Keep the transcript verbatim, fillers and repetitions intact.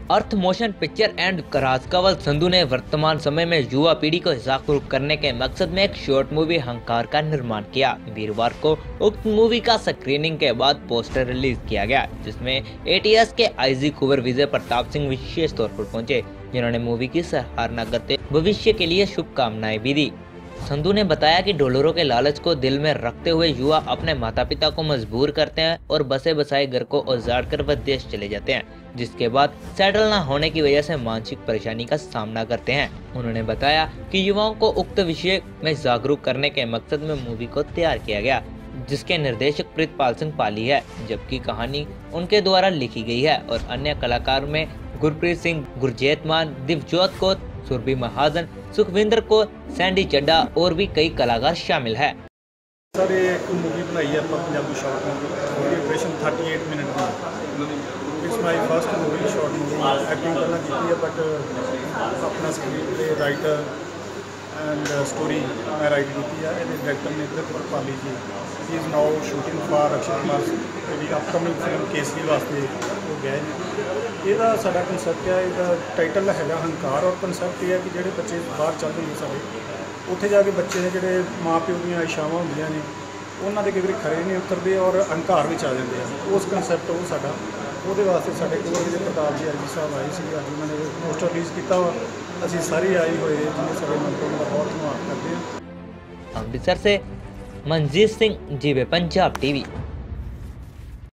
Earth motion picture and Rajkamal Sandhu ने वर्तमान समय में युवा पीढ़ी को जागरूक करने के मकसद में एक शॉर्ट मूवी हंकार का निर्माण किया। वीरवार को उक्त मूवी का स्क्रीनिंग के बाद पोस्टर रिलीज किया गया, जिसमें एटीएस के आईजी कुंवर विजय प्रताप सिंह विशेष तौर पर पहुंचे, जिन्होंने मूवी की सराहना करते भविष्य के लिए शुभकामनाएं भी दी। संधू ने बताया कि डॉलरों के लालच को दिल में रखते हुए युवा अपने माता पिता को मजबूर करते हैं और बसे बसाए घर को उजाड़ कर विदेश चले जाते हैं, जिसके बाद सेटल न होने की वजह से मानसिक परेशानी का सामना करते हैं। उन्होंने बताया कि युवाओं को उक्त विषय में जागरूक करने के मकसद में मूवी को तैयार किया गया, जिसके निर्देशक प्रीतपाल सिंह पाली है, जबकि कहानी उनके द्वारा लिखी गई है और अन्य कलाकार में गुरप्रीत सिंह, गुरजेत मान, दिवजोत को, सुरभि महाजन, सुखविंदर को, सैंडी चड्डा और भी कई कलाकार शामिल है। सर ये एक मूवी बनाई है पंजाबी शॉर्ट मूवी, ड्यूरेशन अड़तीस मिनट की। It's my first movie short movie. Acting करना की है, बट अपना screen play writer and story मैं राइट की है। डायरेक्टर ने Pritpal Pali ji he is now shooting for Akshay Kumar ji upcoming film Kesari वास्ते वो गए ने। ਇਹਦਾ ਸਾਡਾ ਕਨਸੈਪਟ ਹੈ, ਇਹਦਾ ਟਾਈਟਲ ਹੈਗਾ ਹੰਕਾਰ, ਔਰ ਕਨਸੈਪਟ ਇਹ ਹੈ ਕਿ ਜਿਹੜੇ ਬੱਚੇ ਬਾਹਰ ਚੱਲਦੇ ਨੇ ਸਾਡੇ ਉੱਥੇ ਜਾ ਕੇ ਬੱਚੇ ਨੇ ਜਿਹੜੇ ਮਾਂ ਪਿਓ ਦੀਆਂ ਇਸ਼ਾਵਾਂ ਹੁੰਦੀਆਂ ਨੇ ਉਹਨਾਂ ਦੇ ਕਈ ਵਾਰੀ ਖਰੇ ਨਹੀਂ ਉਤਰਦੇ ਔਰ ਹੰਕਾਰ ਵਿੱਚ ਆ ਜਾਂਦੇ ਆ। ਉਸ ਕਨਸੈਪਟ ਉਹ ਸਾਡਾ ਉਹਦੇ ਵਾਸਤੇ ਸਾਡੇ ਕੋਲ ਜਿਹੜੇ ਪ੍ਰਤਾਪ ਜੀ ਆਰਜੀ ਸਾਹਿਬ ਆਏ ਸੀ, ਅੱਜ ਉਹਨਾਂ ਨੇ ਪੋਸਟਰ ਰਿਲੀਜ਼ ਕੀਤਾ ਵਾ। ਅਸੀਂ ਸਾਰੇ ਆਏ ਹੋਏ ਜਿਹਨੇ ਸਾਡੇ ਮੰਤੋਂ ਦਾ ਬਹੁਤ ਧੰਨਵਾਦ ਕਰਦੇ ਹਾਂ। ਅੰਮ੍ਰਿਤਸਰ से मनजीत सिंह, जीवे पंजाब टीवी।